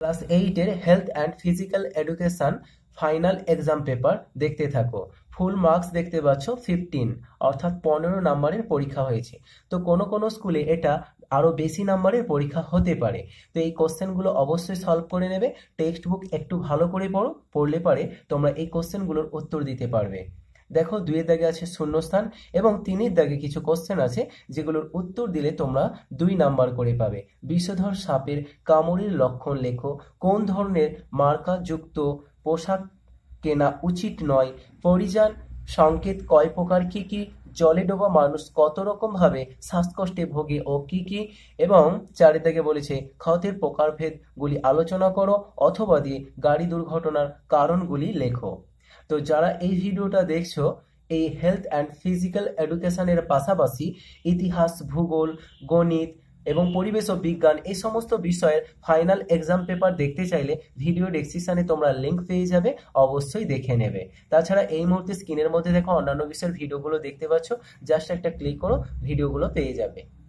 Class 8 এর health and physical education final exam paper দেখতে থাকো। ফুল মার্কস দেখতে পাচ্ছ 15, অর্থাৎ 15 নাম্বারের পরীক্ষা হয়েছে। তো কোনো কোনো স্কুলে এটা আরো বেশি নাম্বারের পরীক্ষা হতে পারে। তো এই কোশ্চেনগুলো অবশ্যই সলভ করে নেবে। টেক্সট বুক একটু ভালো করে পড়লে পারে তোমরা এই কোশ্চেনগুলোর উত্তর দিতে পারবে। দেখো 2 এর দাগে আছে শূন্যস্থান এবং 3 এর দাগে কিছু কোশ্চেন আছে যেগুলোর উত্তর দিলে তোমরা 2 নাম্বার করে পাবে। বিষধর সাপের কামড়ের লক্ষণ লেখো, কোন ধরনের মার্কা যুক্ত পোশাক কেনা উচিত নয়, পরিযান সংকেত কয় প্রকার, কি কি, জলে ডোবা মানুষ কত রকম ভাবে শ্বাসকষ্টে ভোগে ও কি কি, এবং 4 দাগে বলেছে ক্ষতের প্রকারভেদ গুলি আলোচনা করো অথবা দিয়ে গাড়ি দুর্ঘটনার কারণগুলি লেখো। তো যারা এই ভিডিওটা দেখছো এই হেলথ অ্যান্ড ফিজিক্যাল এডুকেশনের পাশাপাশি ইতিহাস, ভূগোল, গণিত এবং পরিবেশ ও বিজ্ঞান এই সমস্ত বিষয়ের ফাইনাল এক্সাম পেপার দেখতে চাইলে ভিডিও ডেসক্রিপশনে তোমরা লিঙ্ক পেয়ে যাবে, অবশ্যই দেখে নেবে। তাছাড়া এই মুহূর্তে স্ক্রিনের মধ্যে দেখো অন্যান্য বিষয়ের ভিডিওগুলো দেখতে পাচ্ছ, জাস্ট একটা ক্লিক করো ভিডিওগুলো পেয়ে যাবে।